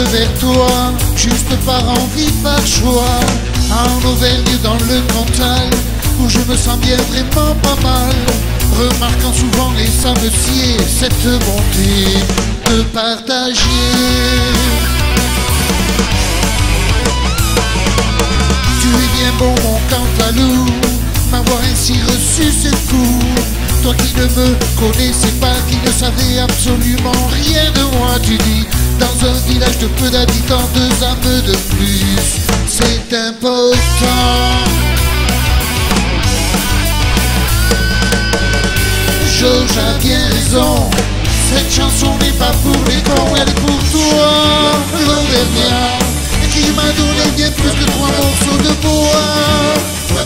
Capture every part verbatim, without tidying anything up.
vers toi, juste par envie, par choix. En Auvergne, dans le Cantal, où je me sens bien vraiment pas mal, remarquant souvent les samediers cette bonté de partager. Tu es bien bon mon Cantalou, m'avoir ainsi reçu c'est fou. Toi qui ne me connaissais pas, qui ne savais absolument rien de moi, tu dis dans un village de peu d'habitants, deux âmes de plus, c'est important. Georges a bien raison, cette chanson n'est pas pour les cons, elle est pour toi, l'Auvergnat, qui m'a donné bien plus que trois morceaux de bois.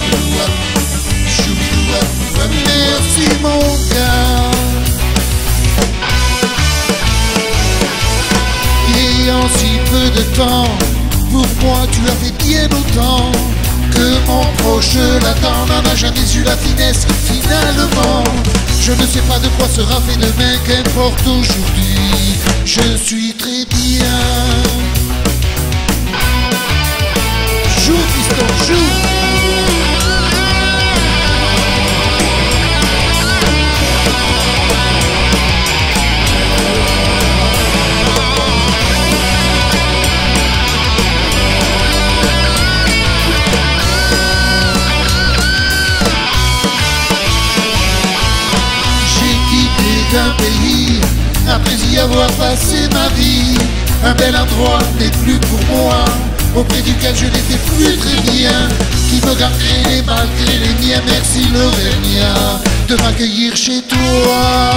Merci mon gars. Et en si peu de temps, pour moi tu as fait bien autant que mon proche l'attend, n'en a jamais eu la finesse finalement. Je ne sais pas de quoi sera fait demain, qu'importe aujourd'hui, je suis très bien. Joue fiston, joue. D'un pays, après y avoir passé ma vie, un bel endroit n'est plus pour moi, auprès duquel je n'étais plus très bien, qui me garderait malgré les miens. Merci l'Auvergnat de m'accueillir chez toi.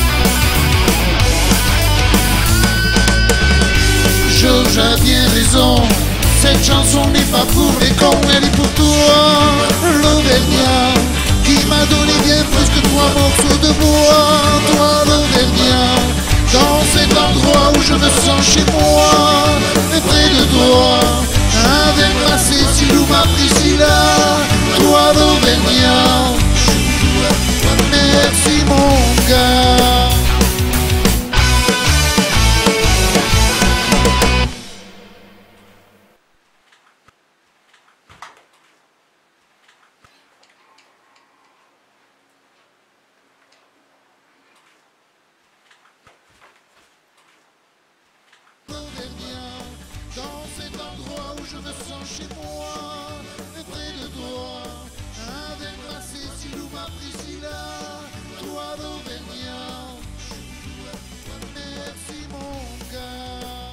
Georges a bien raison, cette chanson n'est pas pour les cons, elle est pour toi, l'Auvergnat, qui m'a donné bien plus que trois morceaux de bois. Toi l'Auvergnat, dans cet endroit où je me sens chez moi, et près de toi, avec ma Cécile ou ma Priscilla. Toi l'Auvergnat, merci mon gars. Dans cet endroit où je me sens chez moi, et près de toi, avec ma Cécile ou ma Priscilla. Toi l'Auvergnat, merci mon gars.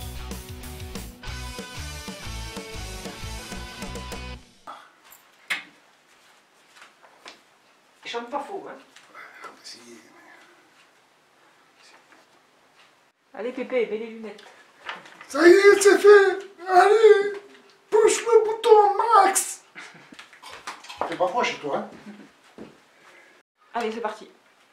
Il chante pas faux, hein? Si. Allez Pépé, mets les lunettes. Ça y est, c'est fait. Allez, pousse le bouton max. C'est pas froid chez toi, hein? Allez, c'est parti.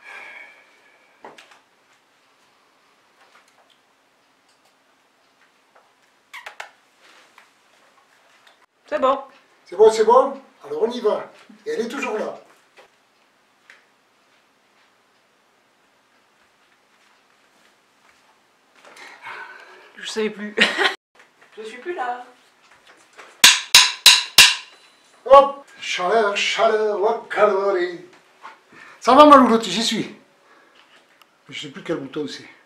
C'est bon. C'est bon, c'est bon. Alors on y va. Et elle est toujours là. Je savais plus. Je suis plus là. Hop, chaleur, chaleur, hop, calories. Ça va ma loulotte, j'y suis. Je sais plus quel bouton c'est.